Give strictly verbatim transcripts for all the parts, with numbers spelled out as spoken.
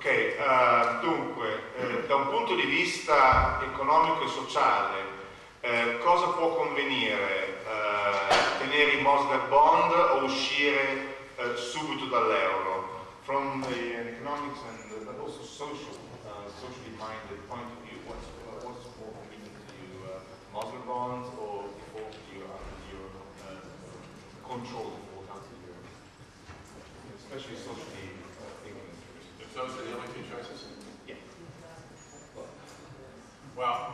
uh, dunque, eh, da un punto di vista economico e sociale, eh, cosa può convenire? Eh, tenere i Mosler Bond o uscire eh, subito dall'euro? From the economics and uh, also social, uh, socially minded point of view, what's, uh, what's more convenient to you? Uh, Mosler bonds or default to your, uh, your uh, control default out of Europe? Especially socially uh, thinking. If those are the only two choices? Yeah. Well,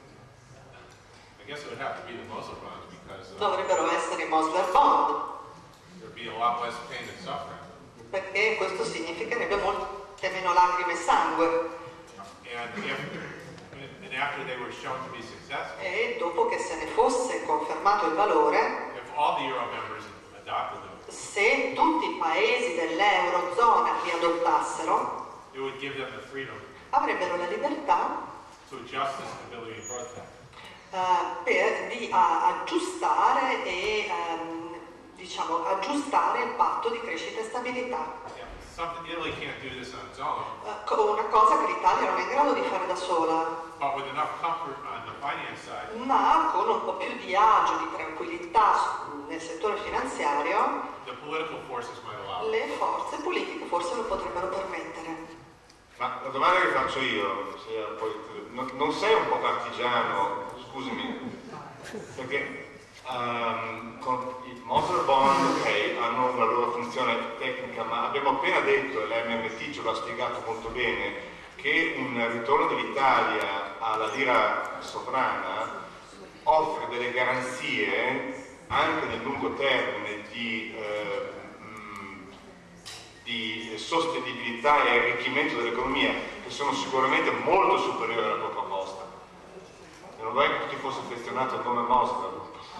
I guess it would have to be the Mosler bonds because uh, dovrebbero essere i Mosler Bond, there'd be a lot less pain and suffering. perché questo significherebbe molte meno lacrime e sangue. And, if, and after they were shown to be successful, e dopo che se ne fosse confermato il valore, if all the Euro members adopted them, se tutti i paesi dell'Eurozona li adottassero, it would give them the freedom avrebbero la libertà to adjust the Stability and Growth Pact. uh, per, di a, aggiustare e um, diciamo aggiustare il patto di crescita e stabilità. Yeah, something Italy can't do this on its own. Uh, una cosa che l'Italia non è in grado di fare da sola, But with enough comfort on the finance side, ma con un po' più di agio, di tranquillità nel settore finanziario, the political forces might allow it. le forze politiche forse lo potrebbero permettere. Ma la domanda che faccio io, se poi, non, non sei un po' partigiano, scusami, perché um, con i Mosler Bond, ok, hanno una loro funzione tecnica, ma abbiamo appena detto, e l'M M T ce l'ha spiegato molto bene, che un ritorno dell'Italia alla lira sovrana offre delle garanzie anche nel lungo termine di, eh, mh, di sostenibilità e arricchimento dell'economia che sono sicuramente molto superiori alla tua proposta. E non vorrei che tu ti fossi affezionato al nome Mosler.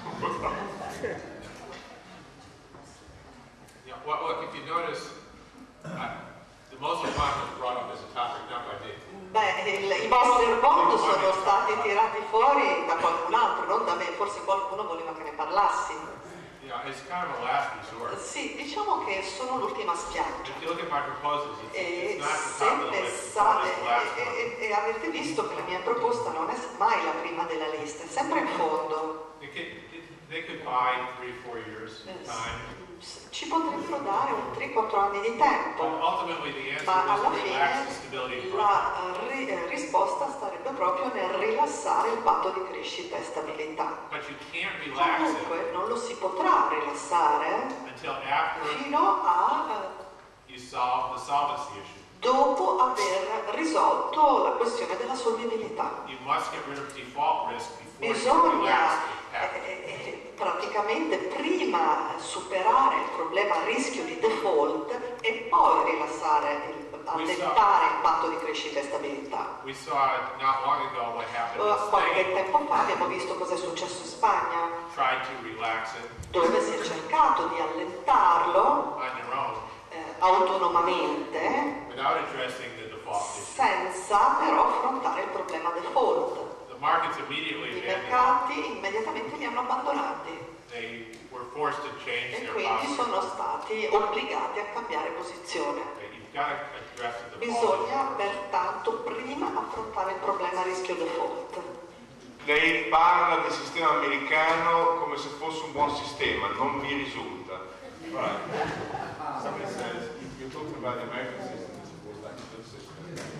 Yeah, well, look, if you notice, uh, the Mosler bond was brought up as a topic not by me. Beh, il, i Mosler Bond sono stati tirati fuori da qualcun altro, non da me, forse qualcuno voleva che ne parlassi. Yeah, it's kind of a last resort. Sì, diciamo che sono l'ultima spiaggia. If you look at my proposals, it's, E it's not the se top of the list, it's pensate, always the last e, one. e, e avete visto che la mia proposta non è mai la prima della lista, è sempre in fondo. They could, they could buy three, four years Eh, time. Ci potrebbero dare un tre quattro anni di tempo, But ultimately, the answer ma is alla to relax the fine stability and growth. la eh, ri- eh, risposta starebbe proprio nel rilassare il patto di crescita e stabilità. But you can't relax it Comunque non lo si potrà rilassare until after fino a eh, you solve the solvency issue. dopo aver risolto la questione della solvibilità. You must get rid of default risk before you Bisogna relax the pact. eh, eh, praticamente prima superare il problema rischio di default e poi rilassare, il, allentare il patto di crescita e stabilità. We saw not long ago what happened in Uh, Qualche Spain. tempo fa abbiamo visto cosa è successo in Spagna, Tried to relax it dove si è cercato di allentarlo on your own eh, autonomamente, without addressing the default issue. senza però affrontare il problema default. The markets immediately I abandoned. mercati immediatamente li hanno abbandonati They were forced to change e their quindi posture. sono stati obbligati a cambiare posizione. Okay, You've got to address the default Bisogna issue. pertanto prima affrontare il problema rischio default. Lei parla del sistema americano come se fosse un buon sistema, non mi risulta. Right. Somebody says, if you're talking about the American system, it's a good system.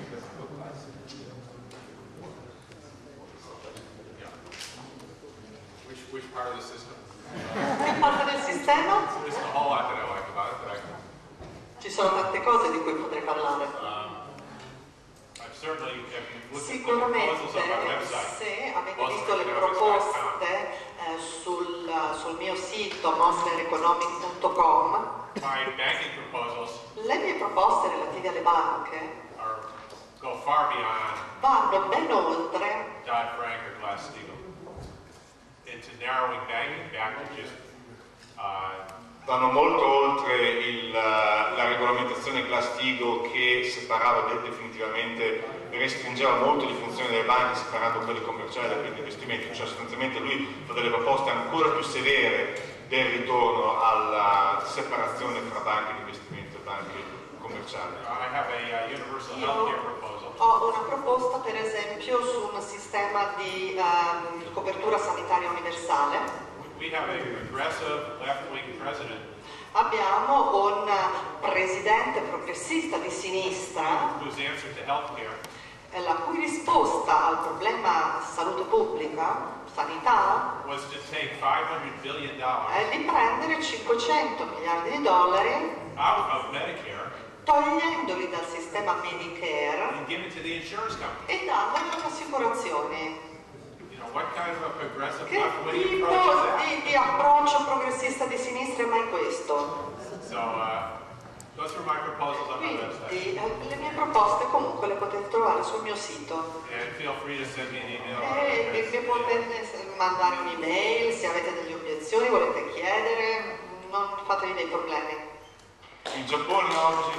Yeah. Which, which part of the system? Che parte del sistema? There's a whole lot that I like about it, but I can, Ci sono tante cose di cui potrei parlare. um, I've certainly, if you look at the Sicuramente, proposals on my website, se avete Mosler visto le Economics dot com, proposte eh, sul, sul mio sito mosler economics punto com, my banking proposals le mie proposte relative alle banche are, go far beyond vanno ben oltre Dodd-Frank or Glass-Steagall into narrowing banking back to just uh, Vanno molto oltre il, la regolamentazione Glass-Steagall che separava definitivamente, restringeva molto le funzioni delle banche separando quelle commerciali da quelle di investimento, cioè sostanzialmente lui fa delle proposte ancora più severe del ritorno alla separazione fra banche di investimento e banche commerciale. I have a uh, universal Io healthcare proposal. ho una proposta per esempio su un sistema di ehm, copertura sanitaria universale. We have a progressive left-wing president Abbiamo un presidente progressista di sinistra whose answer to healthcare eh, la cui risposta al problema salute pubblica, sanità, was to take five hundred billion dollars è di prendere cinquecento miliardi di dollari out of Medicare togliendoli dal sistema Medicare and give it to the insurance company. e dandoli alle assicurazioni. You know, what kind of a progressive Che left-wing tipo approach is that? di, di approccio progressista di sinistra è mai questo? So, uh, go through my proposals on my website. Quindi eh, le mie proposte comunque le potete trovare sul mio sito. And feel free to send me an email. E mi, mi potete mandare un'email se avete delle obiezioni, volete chiedere, non fatevi dei problemi. Il Giappone oggi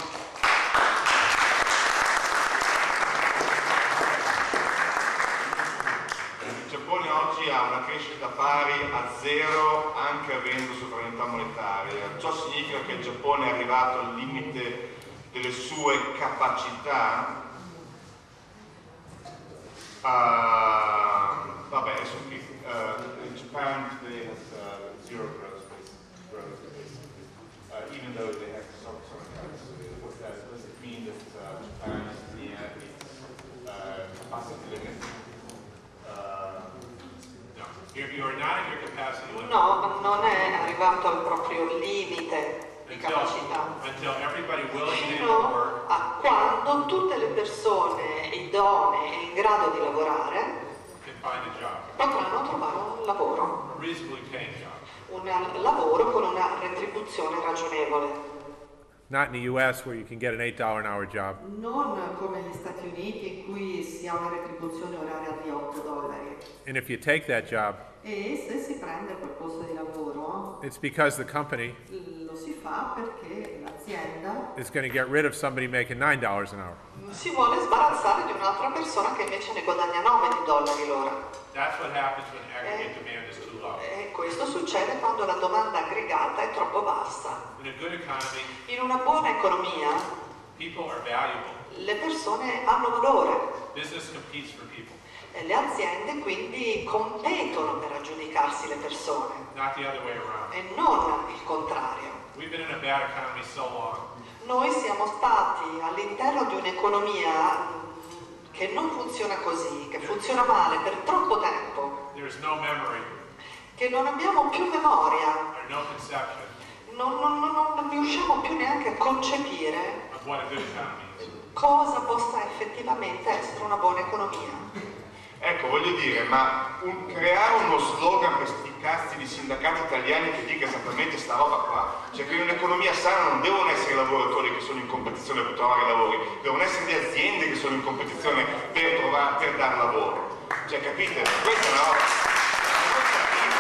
il Giappone oggi ha una crescita pari a zero anche avendo sovranità monetaria. Ciò significa che il Giappone è arrivato al limite delle sue capacità. Uh, vabbè, adesso qui uh, in Japan today has uh, zero growth rate, growth basically, uh, even though they have some sort of capacity. What that does it mean that uh, Japan is near its uh, capacity limit? Uh, No, you're, you're not at your capacity limit No, non è arrivato al proprio limite di until, capacità. until everybody willing and able to Fino work a quando tutte le persone idonee e in grado di lavorare can find a job, potranno trovare un lavoro, a reasonably paying job. un lavoro con una retribuzione ragionevole. Not in the U S where you can get an eight dollar an hour job. Non come negli Stati Uniti in cui si ha una retribuzione oraria di otto dollari. And if you take that job, E se si prende quel posto di lavoro it's because the company lo si fa perché l'azienda is going to get rid of somebody making nine dollars an hour. si vuole sbarazzare di un'altra persona che invece ne guadagna nove di dollari l'ora. That's what happens when aggregate demand is too low. E questo succede quando la domanda aggregata è troppo bassa. In a good economy, In una buona economia people are valuable. le persone hanno valore. Business competes for people, E le aziende quindi competono per aggiudicarsi le persone not the other way around. e non il contrario. We've been in a bad economy so long. Noi siamo stati all'interno di un'economia che non funziona così, che funziona male per troppo tempo, There's no memory che non abbiamo più memoria, or no conception non, non, non, non riusciamo più neanche a concepire of what a good economy is. cosa possa effettivamente essere una buona economia. Ecco, voglio dire, ma un, creare uno slogan per sti cazzi di sindacati italiani che dica esattamente sta roba qua, cioè che in un'economia sana non devono essere i lavoratori che sono in competizione per trovare lavori, devono essere le aziende che sono in competizione per, trovare, per dare lavoro. Cioè, capite? Questa è una roba. Questa è prima.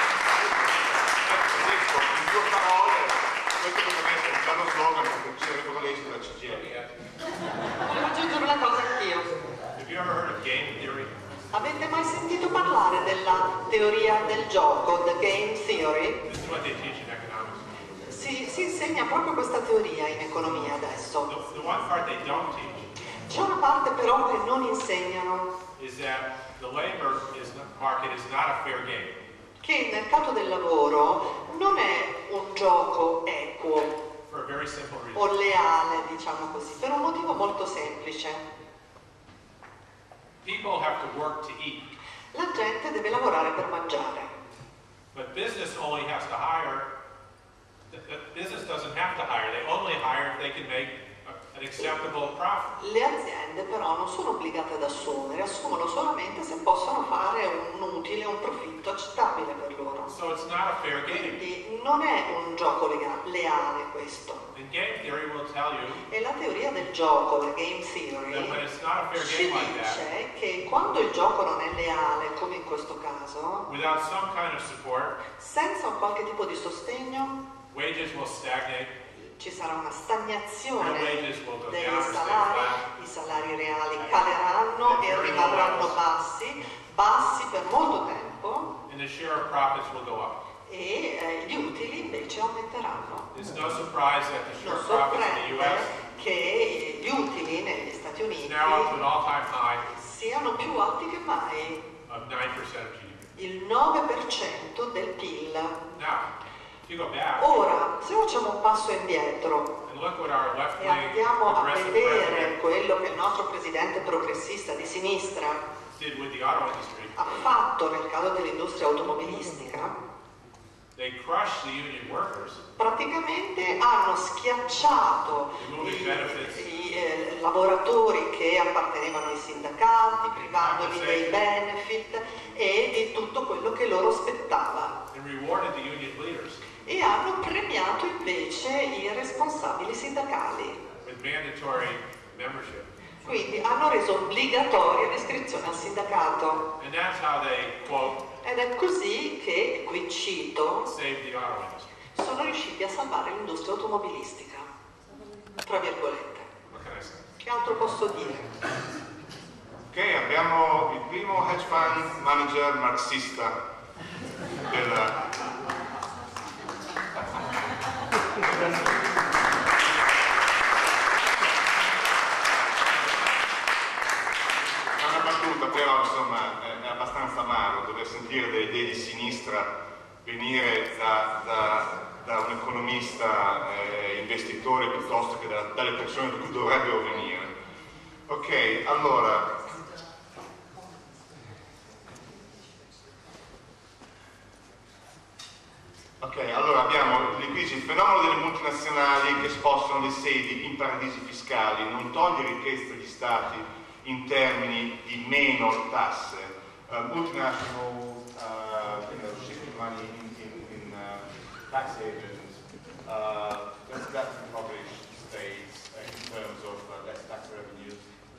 Ecco, detto in due parole, questo potrebbe essere un bello slogan perché ci sarebbero leggi della C G I L. Volevo aggiungere una cosa anch'io. Have you ever heard of game theory? Avete mai sentito parlare della teoria del gioco, the game theory? This is what they teach in economics. Si, si insegna proprio questa teoria in economia adesso. The, the one part they don't teach C'è una parte però che non insegnano, is that the labor is, market is not a fair game. che il mercato del lavoro non è un gioco equo For a very simple reason. o leale, diciamo così, per un motivo molto semplice. People have to work to eat, La gente deve lavorare per mangiare, but business only has to hire. The, the business doesn't have to hire. They only hire if they can make a, an acceptable profit. le aziende però non sono obbligate ad assumere, assumono solamente se possono fare un utile, un profitto accettabile per loro. So it's not a fair game. Quindi non è un gioco lega- leale questo. And game theory will tell you E la teoria del gioco, la game that theory, when it's not a fair ci game like that, dice che quando il gioco non è leale, come in questo caso, without some kind of support, senza un qualche tipo di sostegno, wages will stagnate. ci sarà una stagnazione Real wages will go dei down or stay salari, flat. i salari reali caleranno e rimarranno bassi, bassi per molto tempo, And the share of profits will go up. e eh, gli utili invece aumenteranno. It's no surprise that the share Non of profits in the U S sorprende che gli utili negli Stati Uniti now up to an all-time high siano più alti che mai, of nine percent of G D P. il nove per cento del P I L. Now, if you go back Ora, se facciamo un passo indietro and look what our e left-wing andiamo a progressive vedere president quello che il nostro presidente progressista di sinistra did with the auto industry, ha fatto nel caso dell'industria automobilistica, they crushed the union workers, praticamente hanno schiacciato i, i, eh, lavoratori che appartenevano ai sindacati, privandoli dei benefit e di tutto quello che loro spettava, and rewarded the union leaders e hanno premiato invece i responsabili sindacali. with mandatory membership. Quindi hanno reso obbligatoria l'iscrizione al sindacato. And that's how they, quote, Ed è così che, qui cito, saved the auto industry. sono riusciti a salvare l'industria automobilistica. Tra virgolette. What can I say? Che altro posso dire? Ok, abbiamo il primo hedge fund manager marxista del... Però insomma è abbastanza amaro dover sentire delle idee di sinistra venire da, da, da un economista eh, investitore piuttosto che da, dalle persone da cui dovrebbero venire. Ok, allora ok, allora abbiamo qui il fenomeno delle multinazionali che spostano le sedi in paradisi fiscali, non toglie ricchezza agli stati in termini di meno tasse. Uh, multinational, uh, you know, shifting money in, in, in uh, tax havens, uh, that's, that's impoverished states uh, in terms of uh, less tax revenues.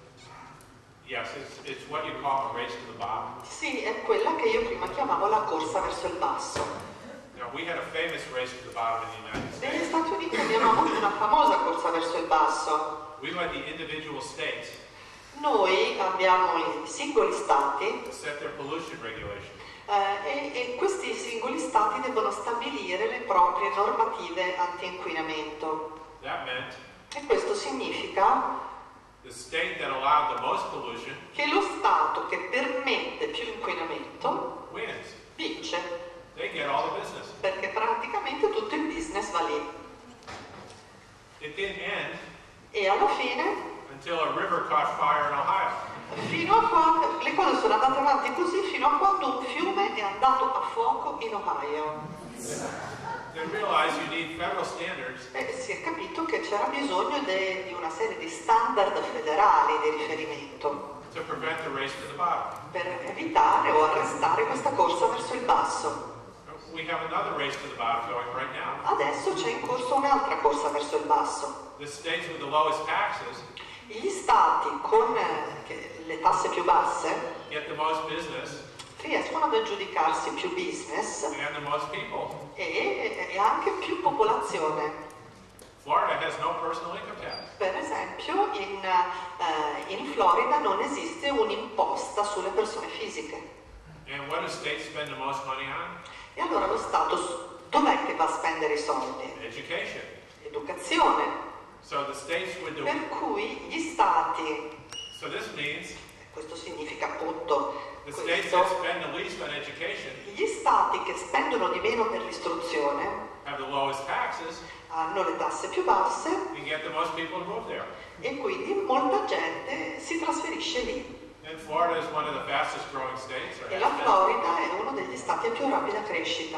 Yes, it's, it's what you call a race to the bottom. Sì, è quella che io prima chiamavo la corsa verso il basso. Now, we had a famous race to the bottom in the United Negli States. Stati Uniti abbiamo avuto una famosa corsa verso il basso. We let the individual states Noi abbiamo i singoli stati set their pollution regulations. eh, e, e questi singoli stati devono stabilire le proprie normative anti-inquinamento. That meant E questo significa the state that allowed the most pollution che lo stato che permette più inquinamento wins. vince, They get all the business. perché praticamente tutto il business va lì. It didn't end E alla fine, until a river caught fire in Ohio. fino a quando, le cose sono andate avanti così fino a quando un fiume è andato a fuoco in Ohio. They realized you need federal standards E si è capito che c'era bisogno de- di una serie di standard federali di riferimento to prevent the race to the bottom. per evitare o arrestare questa corsa verso il basso. We have another race to the bottom going right now. Adesso c'è in corso un'altra corsa verso il basso. The states with the lowest taxes Gli stati con eh, che- le tasse più basse get the most business riescono ad aggiudicarsi più business and the most people. e, e anche più popolazione. Florida has no personal income tax. Per esempio in, eh, in Florida non esiste un'imposta sulle persone fisiche. And what do states spend the most money on? E allora lo Stato s- dov'è che va a spendere i soldi? Education. Educazione. So the states with the Per cui gli Stati, so this means questo significa appunto the states that questo, spend the least on education gli Stati che spendono di meno per l'istruzione have the lowest taxes hanno le tasse più basse and get the most people to move there. e quindi molta gente si trasferisce lì. And Florida is one of the fastest growing states. Or E has la been. Florida è uno degli stati a più rapida crescita.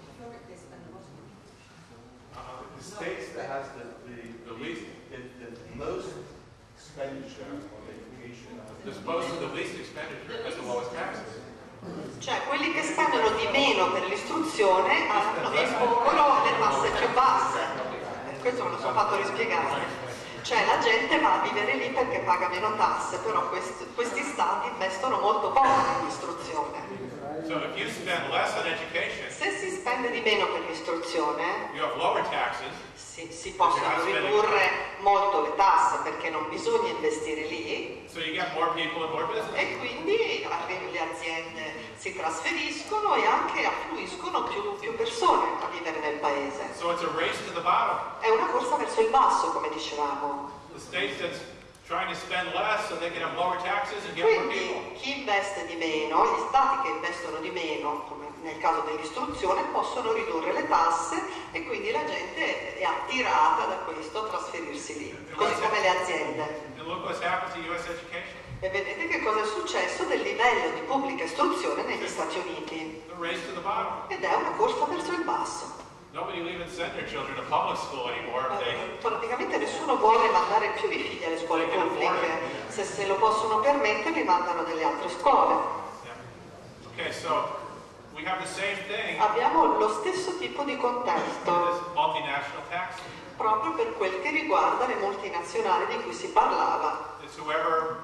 The states that has the, the, the least, the, the most expenditure on education. As opposed to the least expenditure has the lowest taxes. Cioè quelli che spendono di meno per l'istruzione hanno impongono le tasse più basse. Per questo me lo sono fatto rispiegare. Cioè la gente va a vivere lì perché paga meno tasse, però questi, questi stati investono molto poco nell'istruzione. So if you spend less on education, Se si spende di meno per l'istruzione, you have lower taxes, si, si possono ridurre molto le tasse perché non bisogna investire lì so you get more people and more business. e quindi le aziende si trasferiscono e anche affluiscono più, più persone a vivere nel paese. So it's a race to the bottom. È una corsa verso il basso, come dicevamo. The the states that's trying to spend less so they can have lower taxes and get more people. Quindi chi investe di meno, gli stati che investono di meno, come nel caso dell'istruzione, possono ridurre le tasse e quindi la gente è attirata da questo a trasferirsi lì, così come le aziende. And look what's happened to U S education. E vedete che cosa è successo del livello di pubblica istruzione negli Stati Uniti. The race to the bottom. Ed è una corsa verso il basso. Nobody will even send their children to public school anymore if they Eh, Praticamente nessuno vuole mandare più i figli alle scuole pubbliche. Se se lo possono permettere li mandano nelle altre scuole. Yeah. Okay, so we have the same thing Abbiamo lo stesso tipo di with contesto this multinational tax. proprio per quel che riguarda le multinazionali di cui si parlava. It's whoever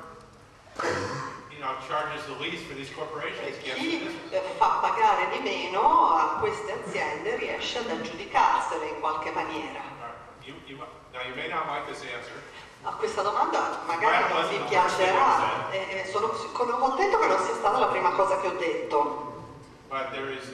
you know charges the least for these corporations gets Chi this. eh, fa pagare di meno a queste aziende riesce ad aggiudicarsele in qualche maniera. You, you, now you may not like this answer. A questa domanda magari non vi piacerà, eh, eh, sono, sono contento che non sia stata la prima cosa che ho detto. But there is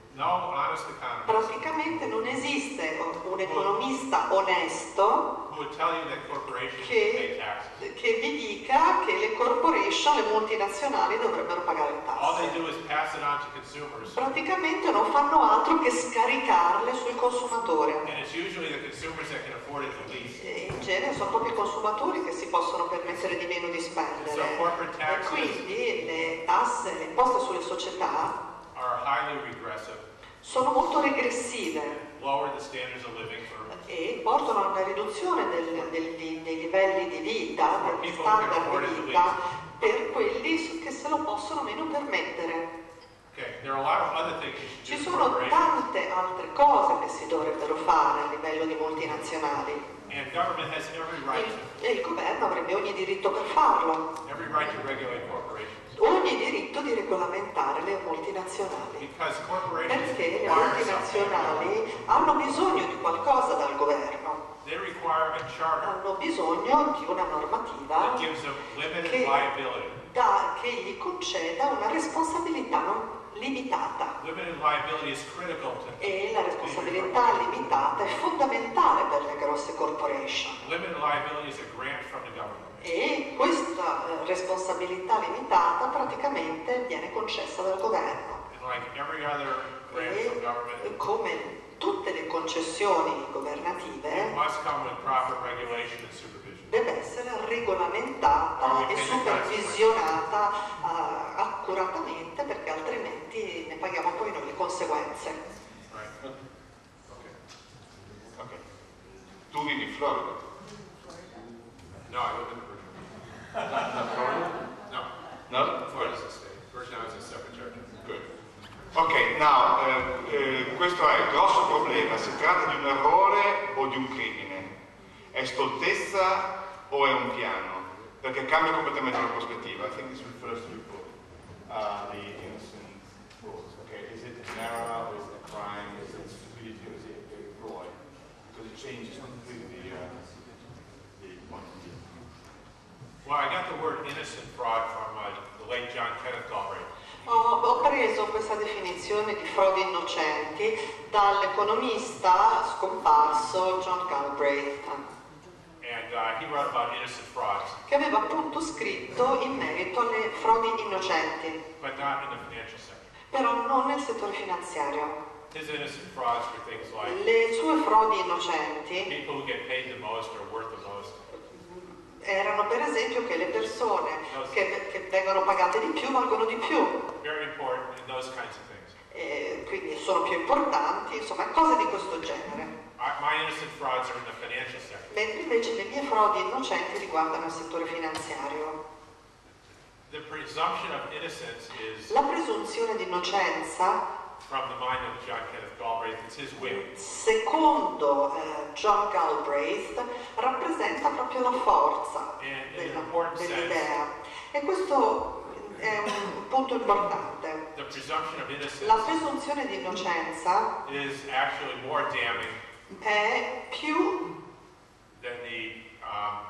no honest economist Praticamente non esiste un economista onesto who would tell you that corporations che, pay taxes. che vi dica che le corporation, le multinazionali dovrebbero pagare All they tasse. do is pass it on to consumers, Praticamente non fanno altro che scaricarle sul consumatore. and it's usually the consumers that can afford it the least. E in genere sono proprio i consumatori che si possono permettere di meno di So spendere. corporate E taxes quindi le tasse, le imposte sulle società are highly regressive, sono molto regressive lower the standards of living for e portano a una riduzione del- del- dei livelli di vita, degli standard di vita per quelli che se lo possono meno permettere. Okay, there are a lot of other things you should Ci do for sono corporations, tante altre cose che si dovrebbero fare a livello di multinazionali and government has every right to, e, e il governo avrebbe ogni diritto per farlo, every right to regulate corporations, ogni diritto di regolamentare le multinazionali. because corporations Perché le require something. multinazionali hanno bisogno di qualcosa dal governo, They require a charter hanno bisogno di una normativa that gives them limited che, liability. da- che gli conceda una responsabilità non limitata. Limited liability is critical to E la responsabilità limitata è fondamentale per le grosse corporation. limited liability is a grant from the government. E questa eh, responsabilità limitata praticamente viene concessa dal governo. And like every other grant from government, E come tutte le concessioni it governative must come with proper regulation and supervision. deve essere regolamentata e supervisionata eh, accuratamente perché altrimenti ne paghiamo poi noi le conseguenze. Right? Ok. Ok. Tu vivi in Florida? No, I live in Virginia. No, No? Florida's a state. Virginia is a separate territory. Good. Ok, now, eh, eh, questo è il grosso problema. Si tratta di un errore o di un crimine? È stoltezza o è un piano? Perché cambia completamente la prospettiva. I think this refers to your book, uh, the innocent rules. Okay, is it an error or is it a crime? Is it stupidity or is it a ploy? Because it changes completely the, uh, the point of view. Well, I got the word innocent fraud from uh, the late John Kenneth Galbraith. Ho, ho preso questa definizione di frodi innocenti dall'economista scomparso John Galbraith, And uh, he wrote about innocent frauds, che aveva appunto scritto in merito alle frodi innocenti, but not in the financial sector. però non nel settore finanziario. His innocent frauds were things like Le sue frodi innocenti people who get paid the most or worth the most. erano per esempio che le persone che, che vengono pagate di più valgono di più, Very important in those kinds of things. e quindi sono più importanti, insomma cose di questo genere. I, my innocent frauds are in the financial sector. Mentre invece le mie frodi innocenti riguardano il settore finanziario. The presumption of innocence is La presunzione di innocenza, from the mind of John Kenneth Galbraith. It's his whim. secondo eh, John Galbraith, rappresenta proprio la forza And in della- an important sense, dell'idea. E questo è un punto importante. the presumption of La innocence presunzione di innocenza is actually more damning è più than the um,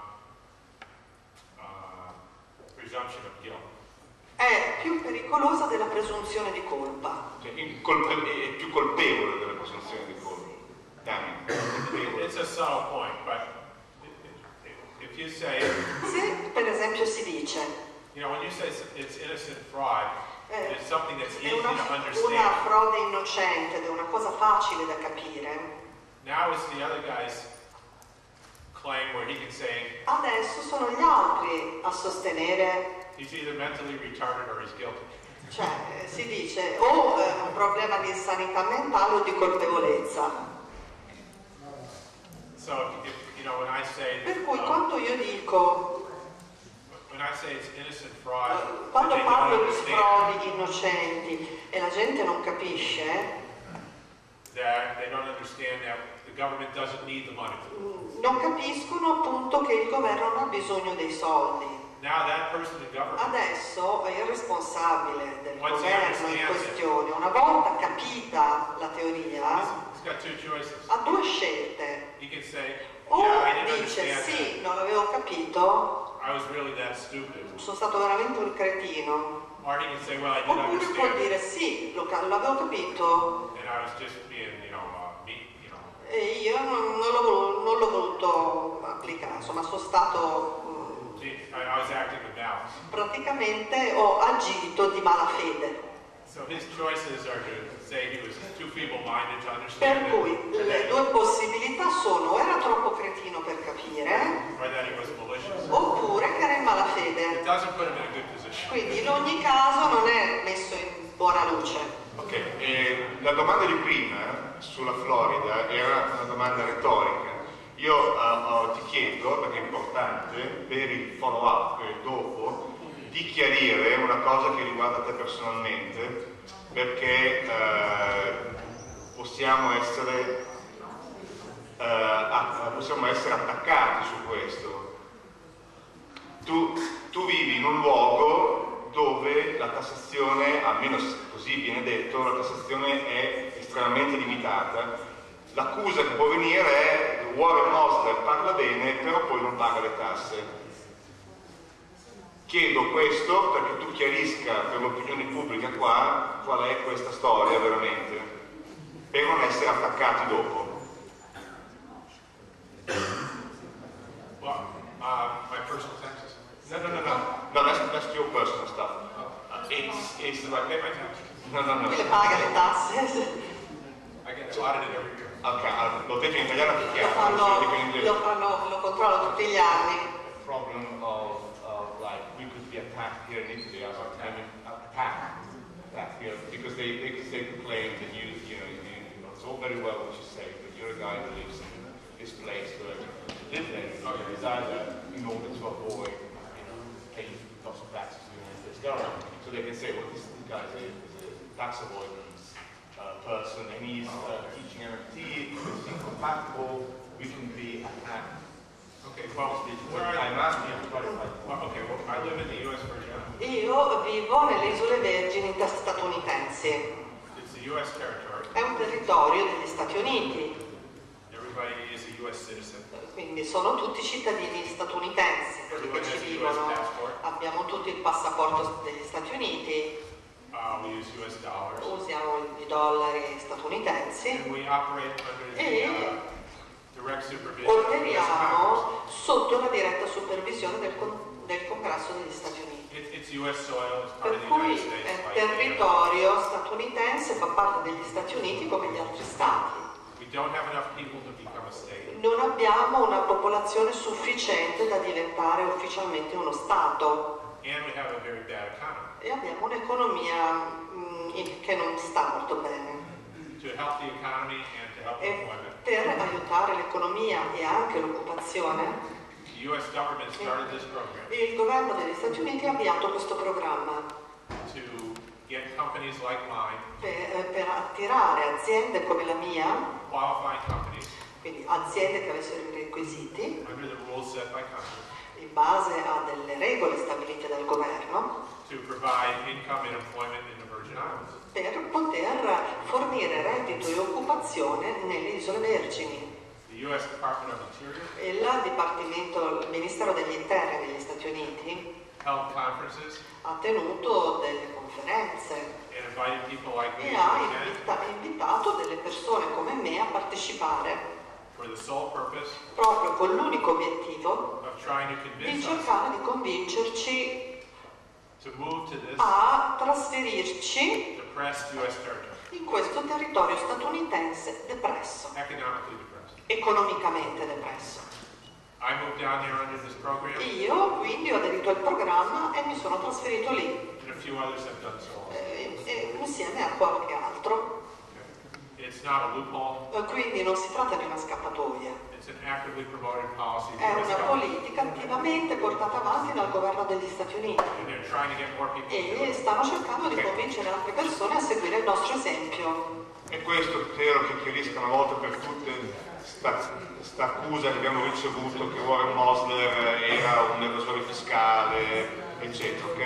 uh, presumption of guilt. è più pericolosa della presunzione di colpa. Cioè, il colpe- è più colpevole della presunzione di colpa. Dammi, colpevole. It's a subtle point, but if you say, Se per esempio si dice you know, when you say it's innocent fraud, eh, it's something that's è easy una, to una understand. frode innocente ed è una cosa facile da capire, Now it's the other guy's claim where he can say adesso sono gli altri a sostenere, he's either mentally retarded or he's guilty. cioè eh, si dice o è un problema di insanità mentale o di colpevolezza. So if, you know, when I say, Per cui uh, quando io dico, when I say it's innocent fraud, eh, quando that they don't parlo di understand frodi innocenti e la gente non capisce, that they don't understand that the government doesn't need the money. non capiscono appunto che il governo non ha bisogno dei soldi. Now that person in government, Adesso il responsabile del Once he governo in understands it. questione, una volta capita la teoria, he's got two choices. ha due scelte. He can say, O yeah, I didn't dice understand sì, non avevo capito, that. I was really that stupid. sono stato veramente un cretino. Or he can say, well, I didn't Oppure può understand dire sì, lo ca- l'avevo capito and I was just being, you know, uh, me, you know. e io non, non l'ho, volu- non l'ho voluto applicare, insomma sono stato, mm, See, I, I was acting with malice. praticamente ho agito di malafede. So his choices are to say he was too feeble-minded to Per understand cui it, or le that, due possibilità sono o era troppo cretino per capire or that he was malicious. oppure che era in It malafede. doesn't put him in a good position. Quindi in ogni caso non è messo in buona luce. Ok, eh, la domanda di prima sulla Florida era una domanda retorica. Io eh, oh, ti chiedo, perché è importante, per il follow up eh, dopo, di chiarire una cosa che riguarda te personalmente, perché eh, possiamo essere eh, a- possiamo essere attaccati su questo. Tu, tu vivi in un luogo dove la tassazione, almeno così viene detto, la tassazione è estremamente limitata. L'accusa che può venire è Warren Mosler parla bene, però poi non paga le tasse. Chiedo questo perché tu chiarisca per l'opinione pubblica qua qual è questa storia veramente, per non essere attaccati dopo. Well, uh, my personal taxes. No, no, no, no. No, that's, that's your personal stuff. Uh, it's, it's Do I pay my taxes? no, no, no. Lui le paga le tasse, I get audited every year. Ok, allora, l'ho detto in italiano che lo chiaro, fanno, non so dico in inglese. lo fanno, lo controllo tutti gli anni. Problem of, of like we could be attacked here in Italy, as I mean attacked, attacked here because they they could say complain that you you know you, you know, it's all very well what you say, but you're a guy who lives in this place where you live there, you reside there in order to avoid you know paying lots of taxes to the United States government. So they can say, well, this guy is a, is a tax avoidance uh, person and he's uh, teaching M F T, it's incompatible. We can be attacked. Okay, well, where are I'm you? asking you to clarify. Well, okay, well, I live in the U S Virgin Islands. Io vivo nelle isole Vergini statunitensi, It's a U S territory. è un territorio degli Stati Uniti, Everybody is a U S citizen. quindi sono tutti cittadini statunitensi quelli che ci vivono. Abbiamo tutti il passaporto degli Stati Uniti, Uh, we use U S dollars. usiamo i dollari statunitensi, And we operate under the e uh, direct supervision of the U S Congress. operiamo sotto la diretta supervisione del, con- del Congresso degli Stati Uniti. It, it's U S soil, it's part Per of the cui United States. è like any other. territorio statunitense, fa parte degli Stati Uniti come gli altri stati. We don't have enough people to become a state. Non abbiamo una popolazione sufficiente da diventare ufficialmente uno Stato And we have a very bad economy. e abbiamo un'economia mm, in- che non sta molto bene. To help the economy and to help E employment, per aiutare l'economia e anche l'occupazione, the U S government started this program il governo degli Stati Uniti ha avviato questo programma to get companies like mine, per, per attirare aziende come la mia, qualifying companies, quindi aziende che avessero i requisiti, under the rules set by Congress, in base a delle regole stabilite dal governo, to provide income and employment in the Virgin Islands. per poter fornire reddito e occupazione nelle isole Vergini. The U S Department of Interior Il Dipartimento, il Ministero degli Interni degli Stati Uniti held conferences ha tenuto delle conferenze and invited people like me e to ha attend invita- invitato delle persone come me a partecipare for for the sole purpose proprio con l'unico obiettivo of trying to di convince us cercare di convincerci to move to this a trasferirci depressed U S territory, in questo territorio statunitense depresso, economically depressed. economicamente depresso. I moved down there under this program, Io quindi ho aderito al programma e mi sono trasferito lì, and a few others have done so also. eh, e insieme a qualche altro. It's not a loophole, Eh, Quindi non si tratta di una scappatoia, it's an actively promoted policy of è the U S una government, politica attivamente portata avanti dal governo degli Stati Uniti and they're trying to get more people to do e it. stanno cercando di convincere altre persone a seguire il nostro esempio. E questo spero che chiarisca una volta per tutte sta, sta accusa che abbiamo ricevuto che Warren Mosler era un evasore fiscale, eccetera, ok?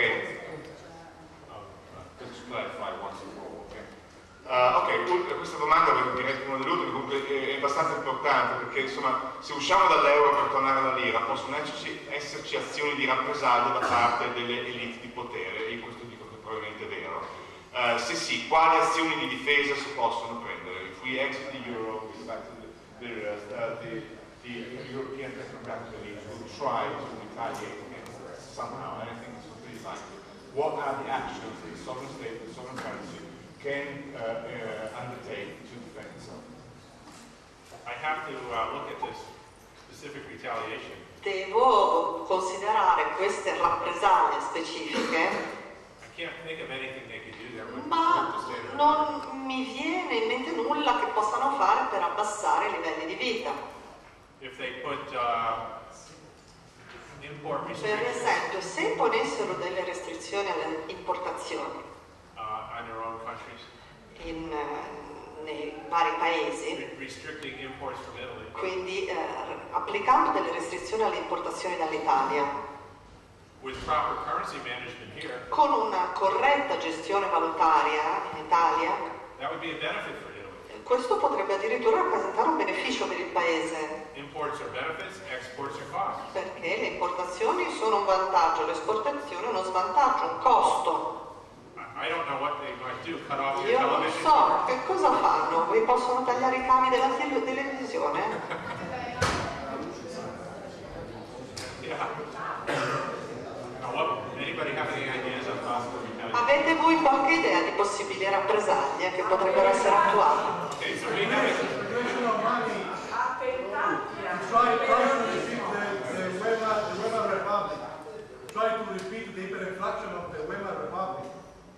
Just clarify once and for all, okay? Uh, ok, tu- questa domanda direi che una delle ultime comunque è, è abbastanza importante perché insomma se usciamo dall'euro per tornare alla lira possono esserci, esserci azioni di rappresaglia da parte delle elite di potere, e questo dico che probabilmente è vero. Uh, se sì, quali azioni di difesa si possono prendere? If we exit the euro, Go back to the, the, uh, the, the European technocratic elite will try to retaliate against us somehow, and I think it's pretty likely. What are the actions that the sovereign state, the sovereign currency can uh, uh, undertake to defend itself? I have to uh, look at this specific retaliation. Devo considerare queste rappresaglie specifiche, I can't think of anything they could do that would ma hurt the state of non mi viene in mente nulla che possano fare per abbassare i livelli di vita. If they put uh, import Per restrictions esempio, se imponessero delle restrizioni alle importazioni uh, on their own countries, in, eh, nei vari paesi, re- restricting imports from Italy, quindi eh, applicando delle restrizioni alle importazioni dall'Italia, with proper currency management here, con una corretta gestione valutaria in Italia, that would be a benefit for Italy. questo potrebbe addirittura rappresentare un beneficio per il paese, Imports are benefits, exports are costs. perché le importazioni sono un vantaggio, le esportazioni uno svantaggio, un costo. I I don't know what they might do, cut off your Io non television. so che cosa fanno, vi possono tagliare i cavi della tele- televisione? Yeah. Now, what, anybody have any ideas on possible retaliation? Avete voi qualche idea di possibili rappresaglie che potrebbero essere attuate? Okay, so we have a, Situation of money. Try, try to repeat the, the Weimar, the Weimar Republic. Try to repeat the hyperinflation of the Weimar Republic.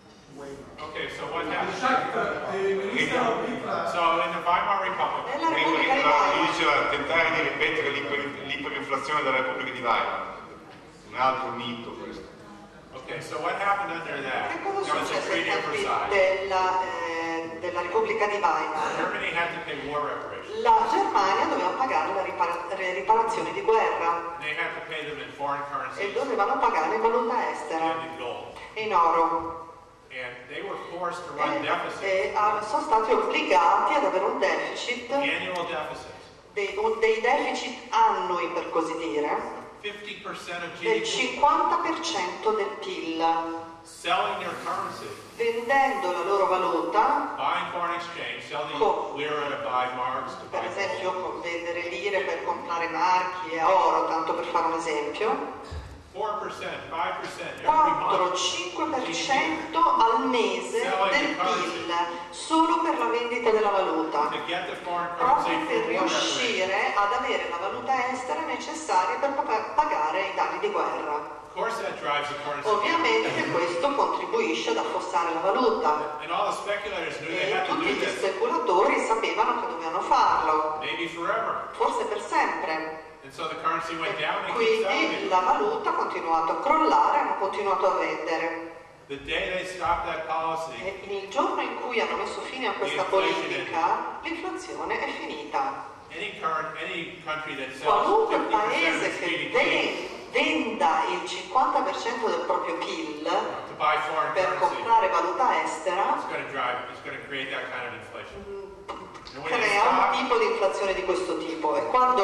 okay, so what The happened? Shakhtar, the Minister of Infra, So in the Weimar Republic, Nella prima Repubblica di di lui Weimar, diceva tentare di ripetere l'iper- l'iperinflazione della Repubblica di Weimar, un altro mito questo. okay, so what happened under that? che cosa There was a successe ai treaty of tempi Versailles. della, eh, della Repubblica di Weimar? Germany had to pay war reparations. La Germania doveva pagare le ripara- le riparazioni di guerra They had to pay them in foreign e currencies dovevano pagare in valuta estera, and in gold. in oro. And they were forced to run E, deficits, e ah, sono stati obbligati ad avere un deficit, annual deficits, dei, un- dei deficit annui per così dire, fifty percent of del G D P, cinquanta per cento del P I L, selling their currency, vendendo la loro valuta, buying foreign exchange, selling Co- lira to buy marks, to per buy esempio gold. con vendere lire per comprare marchi e oro, tanto per fare un esempio, four percent, five percent every quattro month. cinque per cento al mese del P I L, solo per la vendita della valuta, To get the foreign currency proprio per for war reparations. riuscire ad avere la valuta estera necessaria per pa- pagare i danni di guerra. Of course that drives the currency. Ovviamente questo contribuisce ad affossare la valuta And all the speculators knew they e had to tutti do gli this, speculatori sapevano che dovevano farlo, maybe forever. forse per sempre. And so the currency went down and keeps Quindi selling. la valuta ha continuato a crollare, hanno continuato a vendere. The day they stopped that policy, E il giorno in cui hanno messo fine a questa politica, l'inflazione è finita. any current, any country that sells Qualunque fifty percent of paese its che G D P ve- venda il cinquanta per cento del proprio P I L to buy foreign per currency, comprare valuta estera, it's going to drive, it's going to create that kind of inflation. And when it crea un stops, tipo di inflazione di questo tipo e quando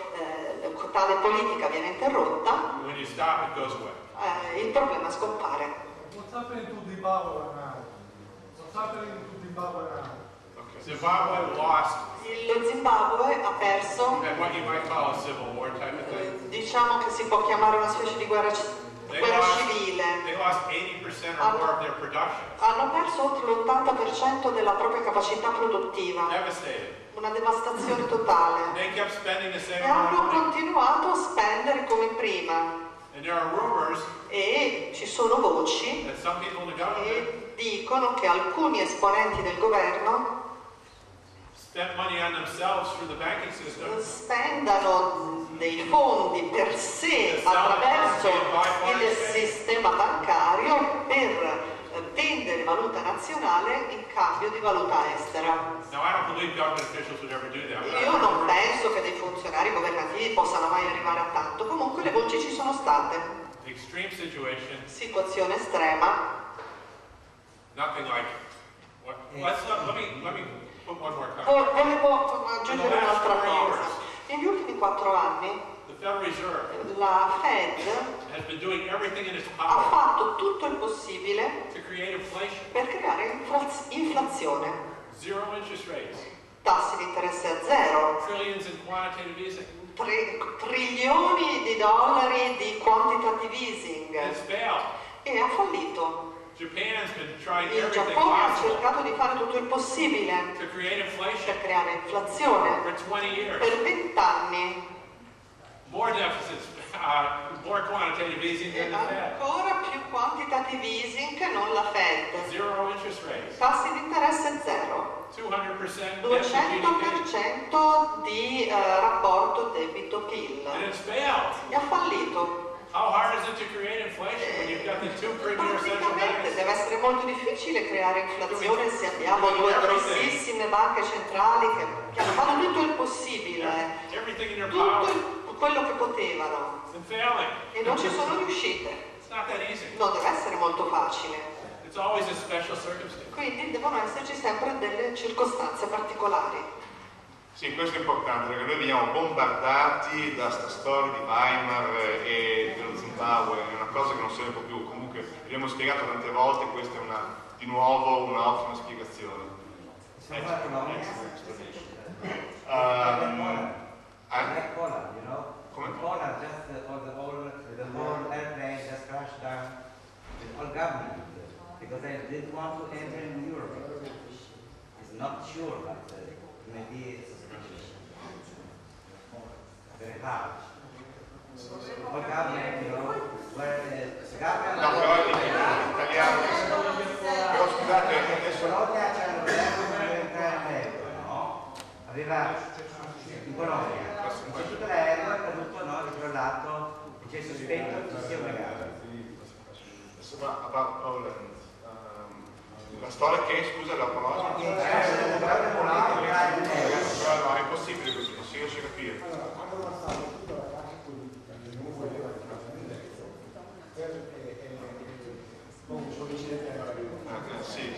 eh, tale politica viene interrotta when you stop, it goes away. eh, il problema scompare. what's happening to Zimbabwe now? What's happening to Zimbabwe now? Zimbabwe lost Il lo Zimbabwe ha perso, at what you might call a civil war type of thing. eh, diciamo che si può chiamare una specie di guerra, ci- They guerra lost, civile. they lost eighty percent or more of their production. Hanno perso oltre l'ottanta per cento della propria capacità produttiva, Devastated. una devastazione totale. They kept spending the same E hanno amount of money. continuato a spendere come prima. And there are rumors E ci sono voci that some people in the government che dicono che alcuni esponenti del governo spent money on themselves through the banking system spendano dei fondi per sé attraverso il sistema bancario per vendere valuta nazionale in cambio di valuta estera. Now, I don't believe government officials would ever do that. but Io I've non heard penso che dei funzionari governativi possano mai arrivare a tanto, comunque le voci ci sono state. extreme situation, Situazione estrema. nothing like. What, let's let me let me put one more Vo- comment. Volevo aggiungere un'altra cosa. Negli ultimi quattro anni The Federal Reserve la Fed has been doing everything in its ha power fatto tutto il possibile to create inflation, per creare inflaz- inflazione, zero interest rates, tassi di interesse a zero, trillions in quantitative easing. tri- trilioni di dollari di quantitative easing It's failed. e ha fallito. Japan's been trying Il everything Giappone ha possible cercato di fare tutto il possibile to create inflation per creare inflazione for twenty years. per vent'anni More deficits, uh, more quantitative easing e than the Fed. ancora più quantitative easing che non la Fed. Zero interest rates, Tassi di interesse zero. two hundred percent debt to duecento per G D P, cento di eh, rapporto debito-PIL and it's failed. e ha fallito. How hard is it to create inflation when you've got the two premier central Praticamente banks? deve essere molto difficile creare inflazione se abbiamo due grossissime banche centrali che, che hanno fatto tutto il possibile, Everything in their tutto power il- quello che potevano and failing. e non ci sono riuscite. It's not that easy. Non deve essere molto facile. It's always a special circumstance. Quindi devono esserci sempre delle circostanze particolari. Sì, questo è importante perché noi veniamo bombardati da sta storia di Weimar e dello Zimbabwe, è una cosa che non serve più. Comunque abbiamo spiegato tante volte, questa è una, di nuovo un'ottima spiegazione. Um, Like Poland, you know? Come? Poland just uh, all the whole the whole airplane just crashed down with all government because they didn't want to enter in Europe. It's not sure, but uh, maybe it's very hard. All government, you know, where uh, the government. No, però in italiano, però scusate, adesso Polonia c'era un governo per entrare all'euro, no? Aveva in Polonia. In tutto l'aereo è caduto, no? È crollato, c'è il sospetto che sia obbligato. insomma, about Poland, um, la storia che, scusa, la Polonia? Eh, però è Polonia entrare all'euro. Però no, è impossibile così, non si riesce a capire. Quando passato tutta la classe politica che non voleva per poco sollecitare la Ah, sì.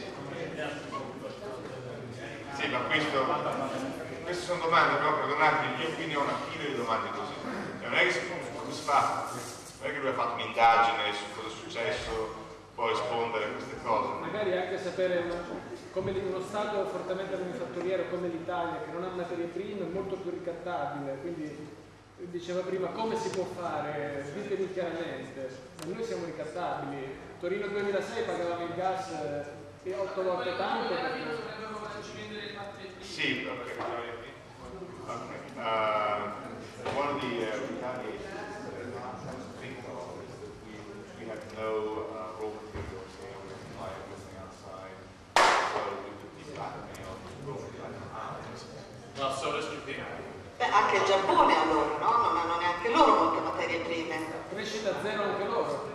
Sì, ma questo, queste sono domande, però perdonate, io quindi ho una fila di domande così. Cioè, non è che si, come si fa? Non è che lui ha fatto un'indagine su cosa è successo, può rispondere a queste cose. Magari anche sapere una- come li- uno Stato fortemente manifatturiero come l'Italia, che non ha materie prime, è molto più ricattabile, quindi diceva prima come si può fare, ditemi chiaramente, ma noi siamo ricattabili. Torino duemilasei pagavamo il gas eh, otto volte tanto. perché- Sì, ok. Okay. Uh, one of the uh, retaliations that I think of is that we, we had no uh, raw materials here, we had to buy everything outside, so we would be blackmailed with raw materials. Well, so does Japan. Beh, anche il Giappone allora, no? Non hanno neanche loro molte materie prime. Crescita zero anche loro.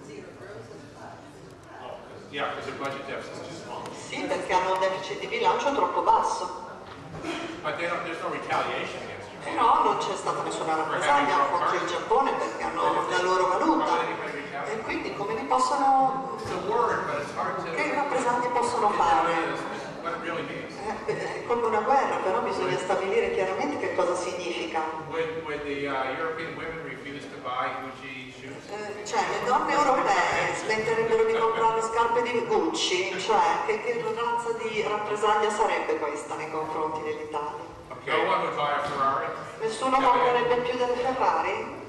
Yeah, because their budget deficit is too small. Sì, perché hanno un deficit di bilancio troppo basso. But they don't, there's no retaliation against Japan. Però non c'è stata nessuna rappresaglia contro il Giappone perché hanno la loro valuta. E quindi come li possono... It's a word, but it's hard to. che rappresaglie possono fare? What it really means. Eh, È come una guerra, però bisogna stabilire chiaramente che cosa significa. Would, would the uh, European women refuse to buy Gucci shoes? Eh, Cioè, le donne europee smetterebbero di comprare scarpe di Gucci, cioè che, che razza di rappresaglia sarebbe questa nei confronti dell'Italia? A No one would buy a Ferrari. Nessuno comprerebbe più delle Ferrari?